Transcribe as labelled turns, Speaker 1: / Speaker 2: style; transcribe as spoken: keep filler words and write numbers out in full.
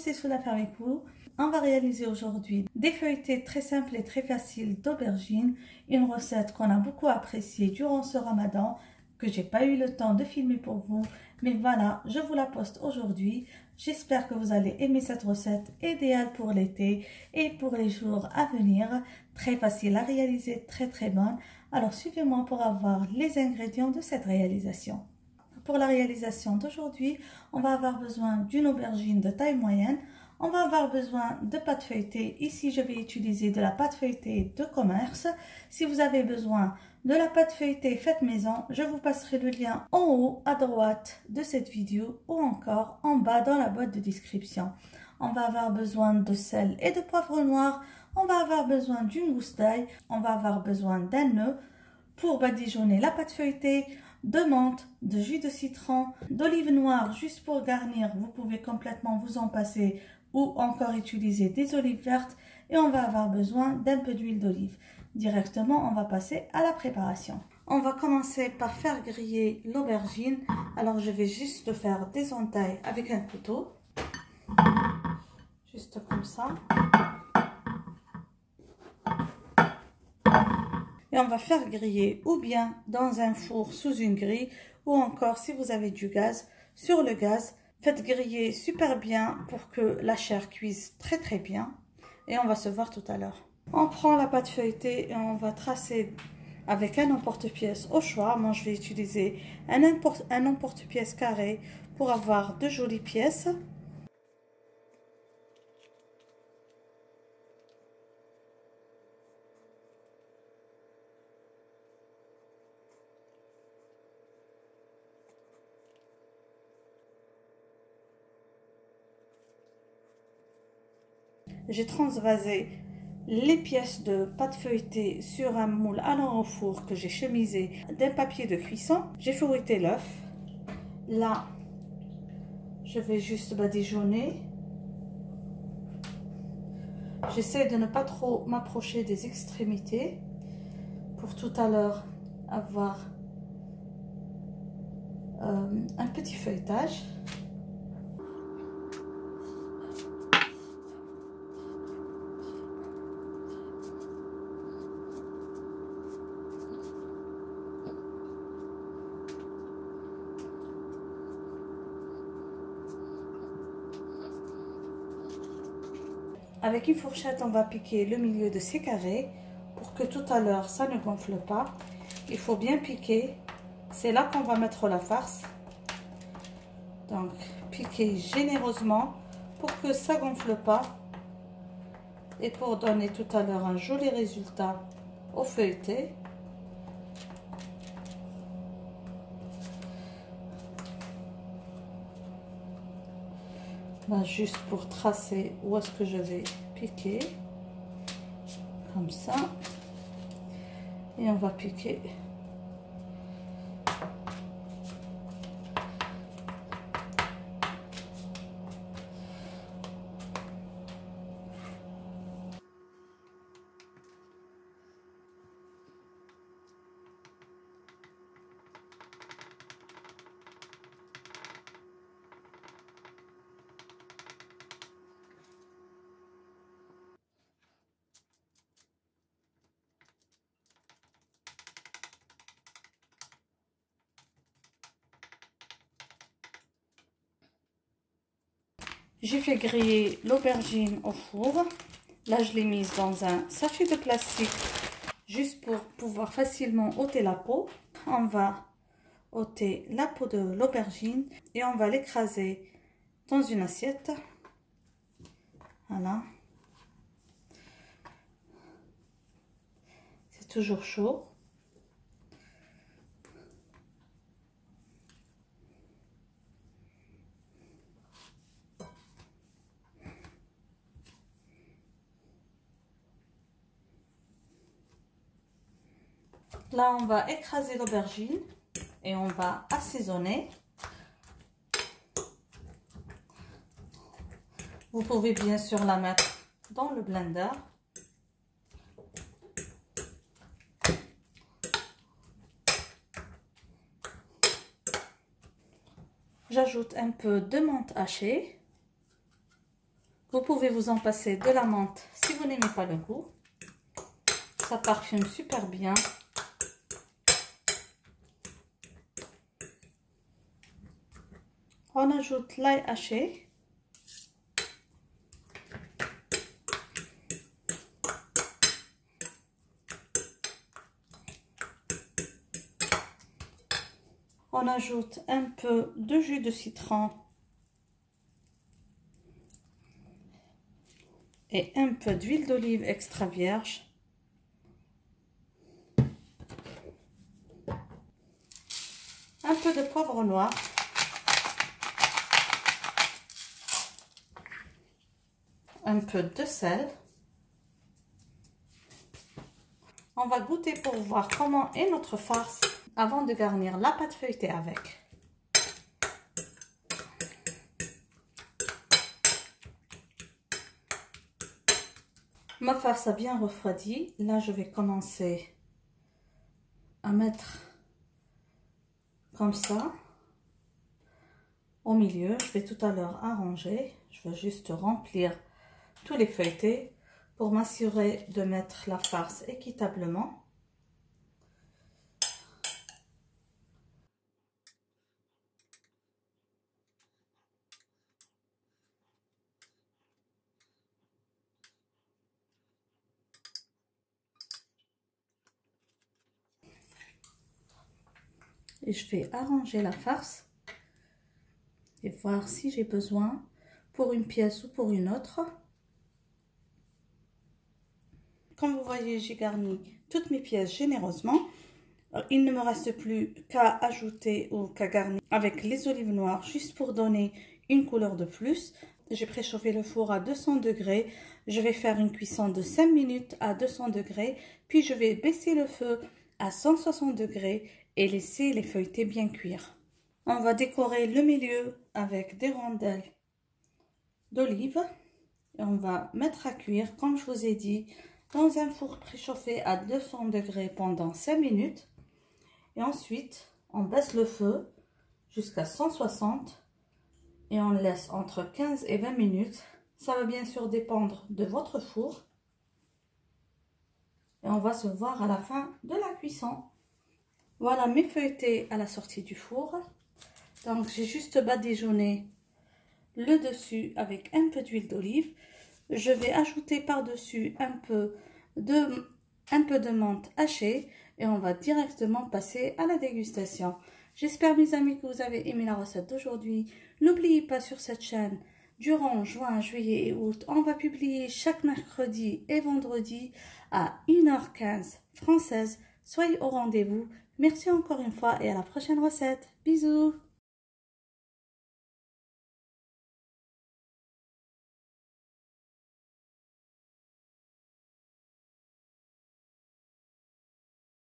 Speaker 1: c'est Soudafar avec vous. On va réaliser aujourd'hui des feuilletés très simples et très faciles d'aubergines. Une recette qu'on a beaucoup appréciée durant ce ramadan, que j'ai pas eu le temps de filmer pour vous. Mais voilà, je vous la poste aujourd'hui. J'espère que vous allez aimer cette recette idéale pour l'été et pour les jours à venir. Très facile à réaliser, très très bonne. Alors suivez-moi pour avoir les ingrédients de cette réalisation. Pour la réalisation d'aujourd'hui, on va avoir besoin d'une aubergine de taille moyenne. On va avoir besoin de pâte feuilletée. Ici, je vais utiliser de la pâte feuilletée de commerce. Si vous avez besoin de la pâte feuilletée faite maison, je vous passerai le lien en haut à droite de cette vidéo ou encore en bas dans la boîte de description. On va avoir besoin de sel et de poivre noir. On va avoir besoin d'une gousse d'ail. On va avoir besoin d'un œuf pour badigeonner la pâte feuilletée, de menthe, de jus de citron, d'olive noire juste pour garnir. Vous pouvez complètement vous en passer ou encore utiliser des olives vertes, et on va avoir besoin d'un peu d'huile d'olive. Directement, on va passer à la préparation. On va commencer par faire griller l'aubergine. Alors, je vais juste faire des entailles avec un couteau. Juste comme ça. Et on va faire griller ou bien dans un four sous une grille, ou encore si vous avez du gaz, sur le gaz. Faites griller super bien pour que la chair cuise très très bien. Et on va se voir tout à l'heure. On prend la pâte feuilletée et on va tracer avec un emporte-pièce au choix. Moi je vais utiliser un, un emporte-pièce carré pour avoir de jolies pièces. J'ai transvasé les pièces de pâte feuilletée sur un moule allant au four que j'ai chemisé d'un papier de cuisson. J'ai fouetté l'œuf. Là, je vais juste badigeonner. J'essaie de ne pas trop m'approcher des extrémités pour tout à l'heure avoir euh, un petit feuilletage. Avec une fourchette, on va piquer le milieu de ces carrés pour que tout à l'heure, ça ne gonfle pas. Il faut bien piquer. C'est là qu'on va mettre la farce. Donc, piquez généreusement pour que ça ne gonfle pas. Et pour donner tout à l'heure un joli résultat au feuilleté. Là, juste pour tracer où est-ce que je vais piquer, comme ça, et on va piquer J'ai fait griller l'aubergine au four. Là, je l'ai mise dans un sachet de plastique, juste pour pouvoir facilement ôter la peau. On va ôter la peau de l'aubergine et on va l'écraser dans une assiette. Voilà. C'est toujours chaud. Là, on va écraser l'aubergine et on va assaisonner. Vous pouvez bien sûr la mettre dans le blender. J'ajoute un peu de menthe hachée. Vous pouvez vous en passer de la menthe si vous n'aimez pas le goût. Ça parfume super bien. On ajoute l'ail haché. On ajoute un peu de jus de citron et un peu d'huile d'olive extra vierge. Un peu de poivre noir. Un peu de sel. On va goûter pour voir comment est notre farce avant de garnir la pâte feuilletée avec. Ma farce a bien refroidi. Là, je vais commencer à mettre comme ça au milieu. Je vais tout à l'heure arranger. Je vais juste remplir tous les feuilletés pour m'assurer de mettre la farce équitablement. Et je vais arranger la farce et voir si j'ai besoin pour une pièce ou pour une autre. Comme vous voyez, j'ai garni toutes mes pièces généreusement. Il ne me reste plus qu'à ajouter ou qu'à garnir avec les olives noires juste pour donner une couleur de plus. J'ai préchauffé le four à deux cents degrés. Je vais faire une cuisson de cinq minutes à deux cents degrés. Puis je vais baisser le feu à cent soixante degrés et laisser les feuilletés bien cuire. On va décorer le milieu avec des rondelles d'olive. Et on va mettre à cuire, comme je vous ai dit, dans un four préchauffé à deux cents degrés pendant cinq minutes. Et ensuite, on baisse le feu jusqu'à cent soixante et on laisse entre quinze et vingt minutes. Ça va bien sûr dépendre de votre four. Et on va se voir à la fin de la cuisson. Voilà mes feuilletés à la sortie du four. Donc j'ai juste badigeonné le dessus avec un peu d'huile d'olive. Je vais ajouter par-dessus un peu de, un peu de menthe hachée et on va directement passer à la dégustation. J'espère mes amis que vous avez aimé la recette d'aujourd'hui. N'oubliez pas sur cette chaîne, durant juin, juillet et août, on va publier chaque mercredi et vendredi à une heure quinze française. Soyez au rendez-vous. Merci encore une fois et à la prochaine recette. Bisous.